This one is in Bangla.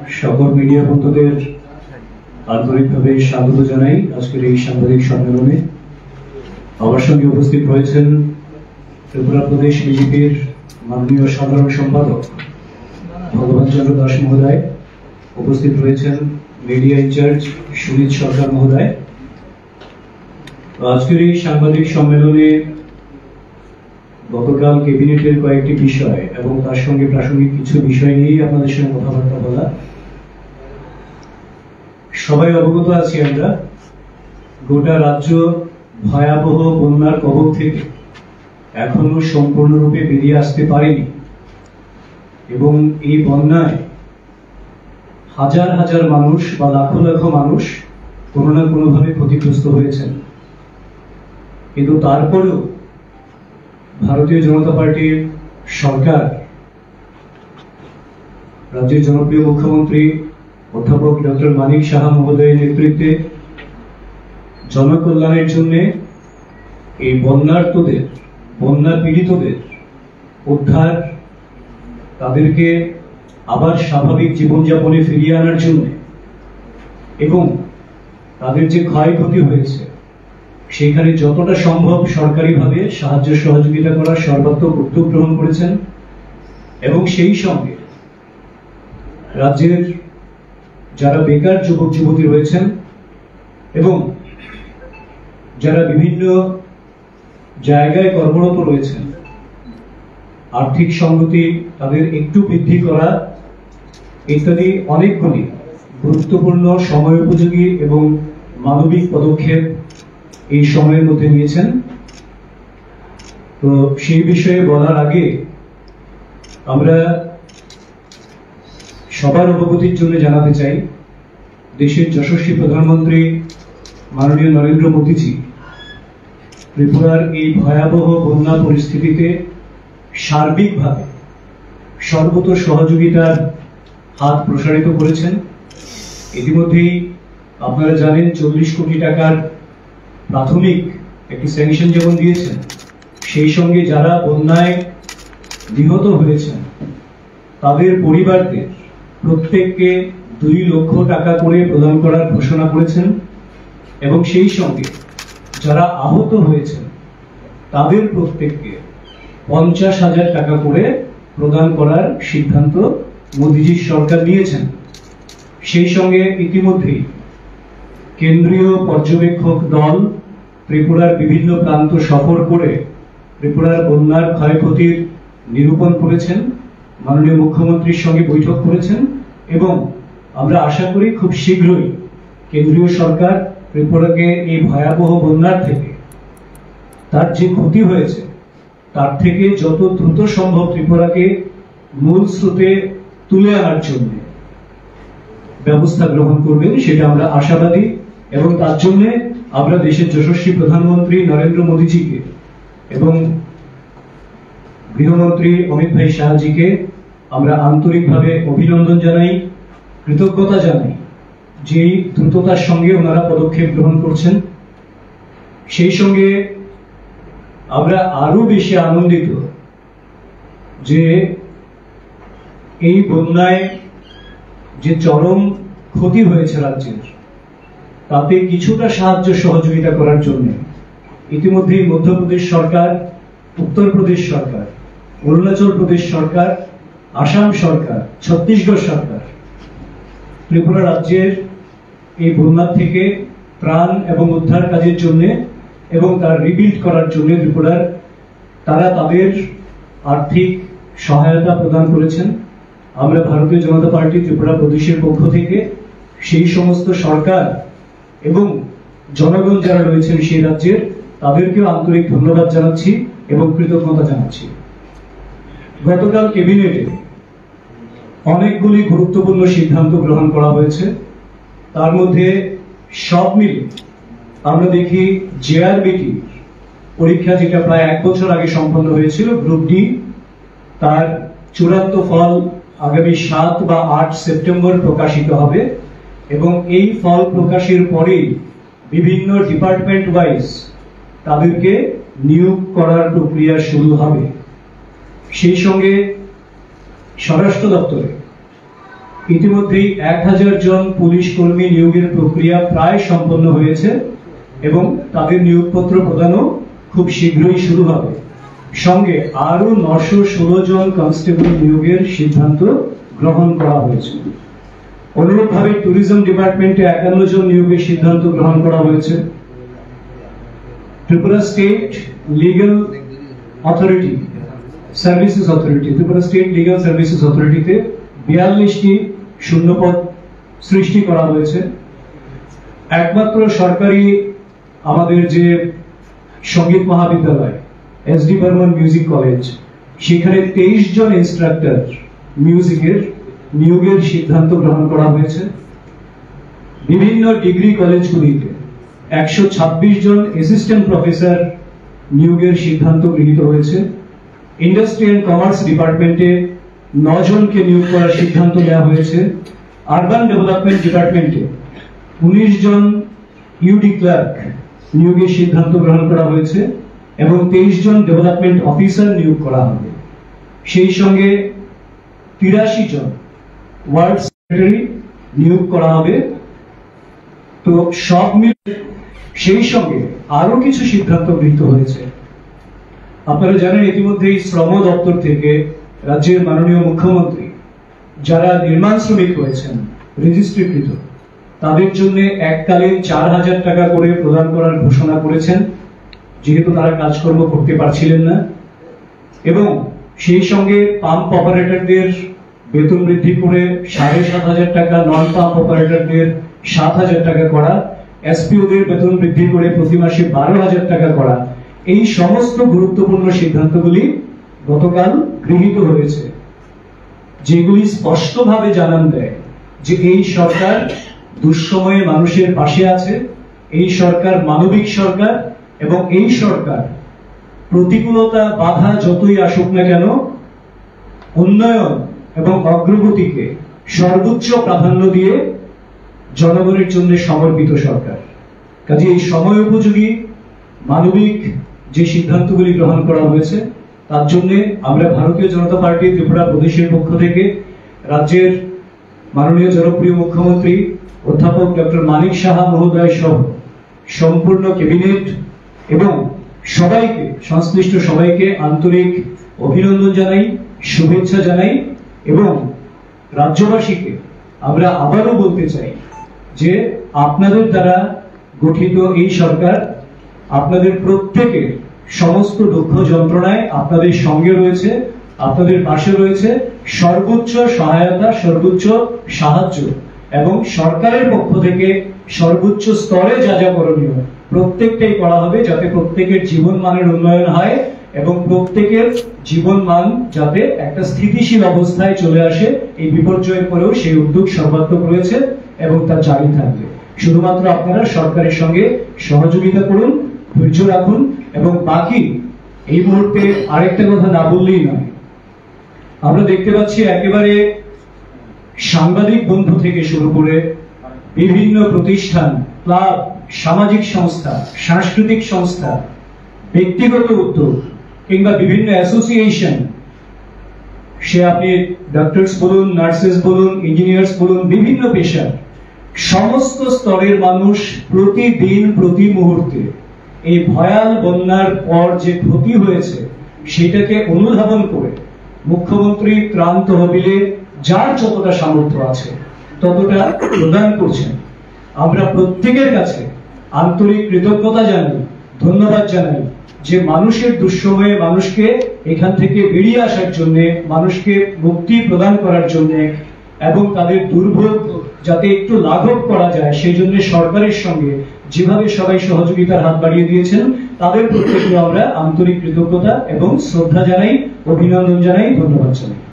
সকল মিডিয়া বন্ধুদের আন্তরিকভাবে স্বাগত জানাই আজকের এই সাংবাদিক সম্মেলনে। আমার সঙ্গে উপস্থিত রয়েছেন ত্রিপুরা প্রদেশ বিজেপির মাননীয় সাধারণ সম্পাদক ভগবান চন্দ্র দাস মহোদয়, উপস্থিত রয়েছেন মিডিয়া ইনচার্জ সুনীত সরকার মহোদয়। আজকের এই সাংবাদিক সম্মেলনে গতকাল ক্যাবিনেটের কয়েকটি বিষয় এবং তার সঙ্গে প্রাসঙ্গিক কিছু বিষয় নিয়েই আপনাদের সঙ্গে কথাবার্তা বলা। সবাই অবগত আছি আমরা, গোটা রাজ্য ভয়াবহ বন্যার কবল থেকে এখনো সম্পূর্ণরূপে বেরিয়ে আসতে পারেনি এবং এই বন্যায় হাজার হাজার মানুষ বা লাখো লাখো মানুষ কোনো না কোনোভাবে ক্ষতিগ্রস্ত হয়েছেন। কিন্তু তারপরেও ভারতীয় জনতা পার্টির সরকার, রাজ্যের জনপ্রিয় মুখ্যমন্ত্রী অধ্যাপক ডক্টর মানিক সাহা মহোদয়ের নেতৃত্বে জনকল্যাণের জন্য এই বন্যার্তদের, বন্যা পীড়িতদের উদ্ধার, তাদেরকে আবার স্বাভাবিক জীবনযাপনে ফিরিয়ে আনার জন্য এবং তাদের যে ক্ষয়ক্ষতি হয়েছে সেখানে যতটা সম্ভব সরকারিভাবে সাহায্য সহযোগিতা করার সর্বাত্মক উদ্যোগ গ্রহণ করেছেন এবং সেই সঙ্গে রাজ্যের যারা বেকার যুবক যুবতী রয়েছেন এবং যারা বিভিন্ন জায়গায় কর্মরত রয়েছেন, আর্থিক সংগতি তাদের একটু বৃদ্ধি করা ইত্যাদি অনেকগুলি গুরুত্বপূর্ণ সময় উপযোগী এবং মানবিক পদক্ষেপ এই সময়ের মধ্যে নিয়েছেন। তো সেই বিষয়ে বলার আগে আমরা সবার অবগতির জন্য জানাতে চাই, দেশের যশস্বী প্রধানমন্ত্রী মাননীয় নরেন্দ্র মোদীজি ত্রিপুরার এই ভয়াবহ বন্যা পরিস্থিতিতে সার্বিকভাবে সর্বত সহযোগিতার হাত প্রসারিত করেছেন। ইতিমধ্যেই আপনারা জানেন 40 কোটি টাকার প্রাথমিক একটি স্যাংশন যেমন দিয়েছেন, সেই সঙ্গে যারা বন্যায় নিহত হয়েছেন তাদের পরিবারদের প্রত্যেককে 2 লক্ষ টাকা করে প্রদান করার ঘোষণা করেছেন এবং সেই সঙ্গে যারা আহত হয়েছেন তাদের প্রত্যেককে 50,000 টাকা করে প্রদান করার সিদ্ধান্ত মোদীজির সরকার নিয়েছেন। সেই সঙ্গে ইতিমধ্যেই কেন্দ্রীয় পর্যবেক্ষক দল ত্রিপুরার বিভিন্ন প্রান্ত সফর করে ত্রিপুরার বন্যার ক্ষয়ক্ষতির নিরূপণ করেছেন, মাননীয় মুখ্যমন্ত্রীর সঙ্গে বৈঠক করেছেন এবং আমরা আশা করি খুব শীঘ্রই কেন্দ্রীয় সরকার ত্রিপুরাকে এই ভয়াবহ বন্যার থেকে, তার যে ক্ষতি হয়েছে তার থেকে যত দ্রুত সম্ভব ত্রিপুরাকে মূল স্রোতে তুলে আনার জন্য ব্যবস্থা গ্রহণ করবেন, সেটা আমরা আশাবাদী এবং তার জন্য আমরা দেশের যশস্বী প্রধানমন্ত্রী নরেন্দ্র মোদীজিকে এবং গৃহমন্ত্রী অমিত ভাই শাহজিকে আমরা আন্তরিকভাবে অভিনন্দন জানাই, কৃতজ্ঞতা জানাই যে দ্রুততার সঙ্গে ওনারা পদক্ষেপ গ্রহণ করছেন। সেই সঙ্গে আমরা আরো বেশি আনন্দিত যে এই বন্যায় যে চরম ক্ষতি হয়েছে রাজ্যের, তাতে কিছুটা সাহায্য সহযোগিতা করার জন্য ইতিমধ্যেই মধ্যপ্রদেশ সরকার, উত্তরপ্রদেশ সরকার, অরুণাচল প্রদেশ সরকার, আসাম সরকার, ছত্তিশগড় সরকার ত্রিপুরা রাজ্যের এই বন্যা থেকে ত্রাণ এবং উদ্ধার কাজের জন্য এবং তার রিবিল্ড করার জন্য ত্রিপুরার তারা তাদের আর্থিক সহায়তা প্রদান করেছেন। আমরা ভারতীয় জনতা পার্টি ত্রিপুরা প্রদেশের পক্ষ থেকে সেই সমস্ত সরকার এবং জনগণ যারা রয়েছেন সেই রাজ্যের, তাদেরকেও আন্তরিক ধন্যবাদ জানাচ্ছি এবং কৃতজ্ঞতা জানাচ্ছি। গতকাল ক্যাবিনেটে অনেকগুলি গুরুত্বপূর্ণ সিদ্ধান্ত গ্রহণ করা হয়েছে। তার মধ্যে সব মিলে আমরা দেখি জেআরবিটি পরীক্ষা, যেটা প্রায় 1 বছর আগে সম্পন্ন হয়েছিল, গ্রুপ ডি, তার চূড়ান্ত ফল আগামী 7 বা 8 সেপ্টেম্বর প্রকাশিত হবে এবং এই ফল প্রকাশের পরেই বিভিন্ন ডিপার্টমেন্ট ওয়াইজ তাদেরকে নিয়োগ করার প্রক্রিয়া শুরু হবে। সেই সঙ্গে স্বরাষ্ট্র দপ্তরে ইতিমধ্যেই 1000 জন পুলিশ কর্মী নিয়োগের প্রক্রিয়া প্রায় সম্পন্ন হয়েছে এবং তাদের নিয়োগপত্র প্রদানও খুব শীঘ্রই শুরু হবে। সঙ্গে আরো 916 জন কনস্টেবল নিয়োগের সিদ্ধান্ত গ্রহণ করা হয়েছে। অনুরূপভাবে ট্যুরিজম ডিপার্টমেন্টে 51 জন নিয়োগের সিদ্ধান্ত গ্রহণ করা হয়েছে। Tripura state legal authority services authority Tripura state legal services অথরিটিতে 42টি শূন্যপদ সৃষ্টি করা হয়েছে। একমাত্র সরকারি আমাদের যে সঙ্গীত মহাবিদ্যালয় এসডি বর্মন মিউজিক কলেজ, সেখানে 23 জন ইনস্ট্রাক্টর মিউজিকের নিয়োগের সিদ্ধান্ত গ্রহণ করা হয়েছে। বিভিন্ন ডিগ্রি কলেজগুলিতে 126 জন অ্যাসিস্ট্যান্ট প্রফেসর নিয়োগের সিদ্ধান্ত গৃহীত হয়েছে। ইন্ডাস্ট্রি অ্যান্ড কমার্স ডিপার্টমেন্টে 9 জনকে নিয়োগ করার সিদ্ধান্ত নেওয়া হয়েছে। আরবান ডেভেলপমেন্ট ডিপার্টমেন্টে 19 জন ইউডি ক্লার্ক নিয়োগের সিদ্ধান্ত গ্রহণ করা হয়েছে এবং 23 জন ডেভেলপমেন্ট অফিসার নিয়োগ করা হবে। সেই সঙ্গে 83 জন ওয়ার্ড সেক্রেটারি নিয়োগ করা হবে। তো সব মিলে সেই সঙ্গে আরো কিছু সিদ্ধান্ত গৃহীত হয়েছে। আপনারা জানেন ইতিমধ্যেই শ্রম দপ্তর থেকে রাজ্যের মাননীয় মুখ্যমন্ত্রী যারা নির্মাণ শ্রমিক রয়েছেন রেজিস্ট্রিকৃত, তাদের জন্য এককালীন 4000 টাকা করে প্রদান করার ঘোষণা করেছেন, যেহেতু তারা কাজকর্ম করতে পারছিলেন না। এবং সেই সঙ্গে পাম্প অপারেটরদের বেতন বৃদ্ধি করে 7500 টাকা, নন পাম্প অপারেটরদের 7000 টাকা করা, এসপিওদের বেতন বৃদ্ধি করে প্রতি মাসে 12000 টাকা করা, এই সমস্ত গুরুত্বপূর্ণ সিদ্ধান্তগুলি গতকাল গৃহীত হয়েছে, যেগুলি স্পষ্টভাবে জানান দেয় যে এই সরকার দুঃসময়ে মানুষের পাশে আছে, এই সরকার মানবিক সরকার এবং এই সরকার প্রতিকূলতা বাধা যতই আসুক না কেন উন্নয়ন এবং অগ্রগতিকে সর্বোচ্চ প্রাধান্য দিয়ে জনগণের জন্য সমর্পিত সরকার। কাজে এই সময় উপযোগী মানবিক যে সিদ্ধান্তগুলি গ্রহণ করা হয়েছে তার জন্য আমরা ভারতীয় জনতা পার্টি ত্রিপুরা প্রদেশের পক্ষ থেকে রাজ্যের মাননীয় জনপ্রিয় মুখ্যমন্ত্রী অধ্যাপক ডক্টর মানিক সাহা মহোদয় সহ সম্পূর্ণ ক্যাবিনেট এবং সবাইকে, সংশ্লিষ্ট সবাইকে আন্তরিক অভিনন্দন জানাই, শুভেচ্ছা জানাই এবং রাজ্যবাসীকে আমরা আবারও বলতে চাই যে আপনাদের দ্বারা গঠিত এই সরকার আপনাদের প্রত্যেকের সমস্ত দুঃখ যন্ত্রণায় আপনাদের সঙ্গে রয়েছে, আপনাদের পাশে রয়েছে, সর্বোচ্চ সহায়তা, সর্বোচ্চ সাহায্য এবং সরকারের পক্ষ থেকে সর্বোচ্চ স্তরে যা যা করণীয় প্রত্যেকটাই করা হবে, যাতে প্রত্যেকের জীবন মানের উন্নয়ন হয় এবং প্রত্যেকের জীবন মান যাতে একটা স্থিতিশীল অবস্থায় চলে আসে। এই বিপর্যয়ের পরেও সেই উদ্যোগ সর্বাত্মক রয়েছে এবং তা জারি থাকবে। শুধুমাত্র আপনারা সরকারের সঙ্গে সহযোগিতা করুন, ধৈর্য রাখুন এবং বাকি এই মুহূর্তে আরেকটা কথা না বললেই নয়। আমরা দেখতে পাচ্ছি একেবারে সাংবাদিক বন্ধু থেকে শুরু করে বিভিন্ন প্রতিষ্ঠান, ক্লাব, সামাজিক সংস্থা, সাংস্কৃতিক সংস্থা, ব্যক্তিগত উদ্যোগ কিংবা বিভিন্ন অ্যাসোসিয়েশন, সে আপনি ডক্টরস বলুন, নার্সেস বলুন, ইঞ্জিনিয়ার্স বলুন, বিভিন্ন পেশার সমস্ত স্তরের মানুষ প্রতিদিন প্রতি মুহূর্তে এই ভয়াল বন্যার পর যে ক্ষতি হয়েছে সেটাকে অনুধাবন করে মুখ্যমন্ত্রী ত্রাণ তহবিলে যার যতটা সামর্থ্য আছে ততটা প্রদান করছেন। আমরা প্রত্যেকের কাছে আন্তরিক কৃতজ্ঞতা জানাই, ধন্যবাদ জানাই যে মানুষের দুঃসময়ে মানুষকে এখান থেকে বেরিয়ে আসার জন্য, মানুষকে মুক্তি প্রদান করার জন্য এবং তাদের দুর্ভোগ যাতে একটু লাঘব করা যায় সেই জন্য সরকারের সঙ্গে যেভাবে সবাই সহযোগিতার হাত বাড়িয়ে দিয়েছেন তাদের প্রত্যেককে আমরা আন্তরিক কৃতজ্ঞতা এবং শ্রদ্ধা জানাই, অভিনন্দন জানাই, ধন্যবাদ জানাই।